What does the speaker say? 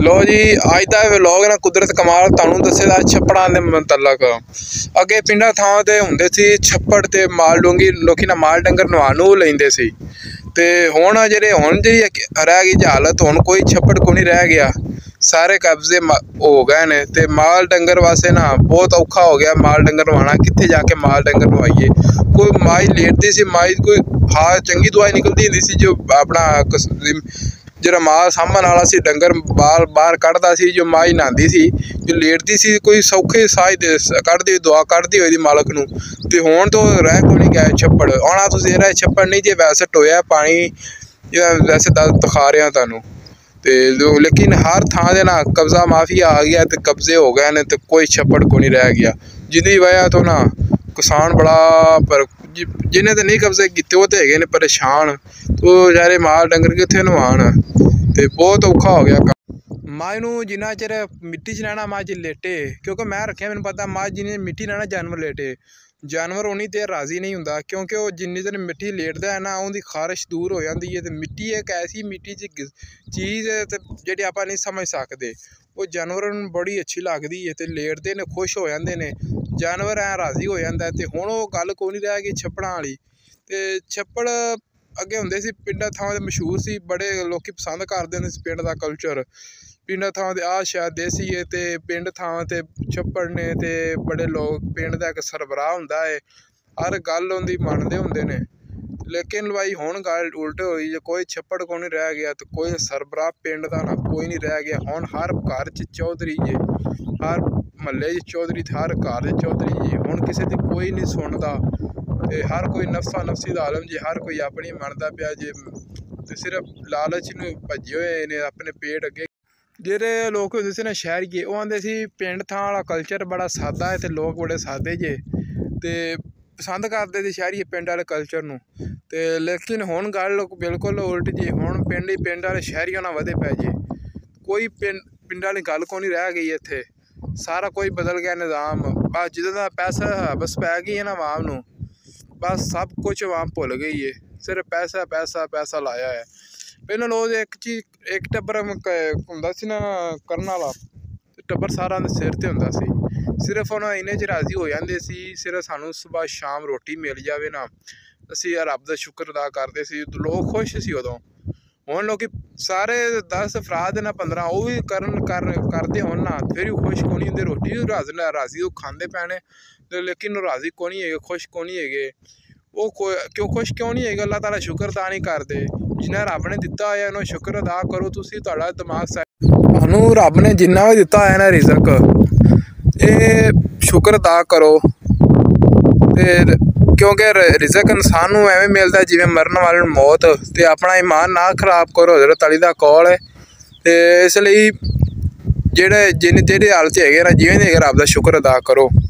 लो जी अज का व्लॉग ना कुदरत कमाल तुहानू दस्सेदा छप्पड़ां दे मुतलक। अगे पिंडा थां ते हुंदे सी छप्पड़ ते माल डूंगी, लोकी ना माल डंगर नवाण नूं लैंदे सी। ते हुण हुण जी रह गई हालत, हुण कोई छप्पड़ को नहीं रह गया, सारे कब्जे हो गए ने। ते माल डंगर वास्ते ना बहुत औखा हो गया माल डंगर नवाना, कित्थे जाके माल डंगर नवाइए। कोई माई लेटती सी, माई कोई हार चंगी दवाई निकलती हुंदी सी, जो अपना जो माल सामन वाला सी डंगर बाल बाहर कढ़दा सी, जो माई नहांदी सी, जो लेटदी सी, कोई सौखे साज कढ़दी दुआ कढ़दी होई दी मालक नूं। ते हुण तो रह को नहीं गए छप्पड़, आना तुसीं इहदा छप्पड़ नहीं जे वैसे टोया पानी, वैसे दिखा रहा तुहानू। ते लेकिन हर थां दे ना कब्जा माफिया आ गया, ते कब्जे हो गए ने, ते कोई छप्पड़ को नहीं रह गया, जिहदी वजह तो ना किसान बड़ा पर जिन्हें तो नहीं कब्जे किए वो तो है ने परेशान। तो बेचारे माल डंगर कित्थे नवाण, ते बहुत औखा हो गया। मझ नूं जिन्ना चिर मिट्टी च रहना मझ लेटे, क्योंकि मैं रखेआ मैनूं पता मझ जिन्नी मिट्टी रहना जानवर लेटे, जानवर उन्नी देर राजी नहीं हुंदा, क्योंकि वो जिन्नी देर मिट्टी लेटदा है ना उहदी खारिश दूर हो जाती है। तो मिट्टी एक ऐसी मिट्टी च चीज़ है जिहड़ी आपां नहीं समझ सकते, वो जानवरां नूं बड़ी अच्छी लगदी है, ते लेटदे ने खुश हो जाते हैं, जानवर ऐ राजी हो जाता है। तो हुण वो गल कोई नहीं रह गई छप्पड़ां वाली। ते छप्पड़ अगे हुंदे सी पिंडां थां दे मशहूर सी, बड़े लोग पसंद करदे हुंदे सी पिंड दा कल्चर। पिंड थां दे आ शायद देसी है, ते पिंड थां ते छप्पड़ ने, ते बड़े लोग पिंड दा इक सरबराह हुंदा है, हर गल उंदी मनदे हुंदे ने। लेकिन भाई हुण गल उल्ट होई, कोई छप्पड़ को नहीं रह गया, तो कोई सरबराह पिंड दा ना कोई नहीं रह गया। हुण हर घर च चौधरी जे, हर महल्ले च चौधरी, हर घर च चौधरी जे। हुण किसी दी कोई नहीं सुनदा, ते हर कोई नफसा नफसी दा आलम जे, हर कोई अपनी मनदा पिया जे, ते सिर्फ लालच नूं भज्जे होए ने अपने पेट अगे। जेह्ड़े लोग होंदे सी ना शहरिये, ओह् आंदे सी पिंड थां वाला कल्चर बड़ा सादा है, ते लोग बड़े सादे जे, ते पसंद करते थे शहरिये पिंड वाले कल्चर नूं। ते लेकिन हुण गल बिल्कुल उल्ट जी, हुण पिंड वाले शहरियों नाल वधे पै जे। कोई पिंड वाली गल को नहीं रह गई इत्थे, सारा कोई बदल गया निज़ाम। बस जिदा दा पैसा बस पै गई है ना अवाम नूं, बस सब कुछ अवाम भुल गई है, सिर्फ पैसा पैसा पैसा लाया है। पहले लोग एक चीज एक टब्बर हुंदा सी ना करन वाला, टब्बर सारा सिर ते हुंदा सी, सिर्फ हुण इन्ने च राजी हो जांदे सी, सिर्फ सानू सुबह शाम रोटी मिल जावे ना, असीं रब दा शुक्र अदा करदे सी, लोग खुश सी उदों। हुण लोग सारे 10 अफराद ना 15 वो भी करते हो ना, फिर भी खुश को नहीं होंदे, रोटी भी राजी खांदे पैने, लेकिन राजी को नहीं है, खुश को नहीं है। वो क्यों खुश क्यों नहीं है? अल्लाह ताला शुक्र अदा नहीं करते, जिन्हें रब ने दिता होया उन्हें शुक्र अदा करो। तुसीं तुहाड़ा दिमाग सानू रब ने जिन्ना भी दिता है ना रिजक, ये शुक्र अदा करो। ते क्योंकि रिजक इंसान नूं एवें मिलदा जिवें मरन वाले नूं मौत, ते अपना ईमान ना खराब करो, हज़रत अली दा कौल है। ते इसलिए जेह्ड़ी हालत है ना, जिवें रब दा शुक्र अदा करो।